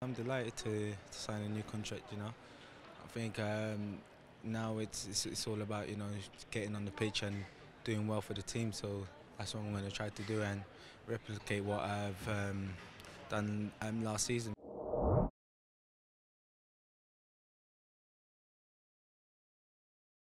I'm delighted to sign a new contract. I think now it's all about getting on the pitch and doing well for the team. So that's what I'm going to try to do and replicate what I've done last season.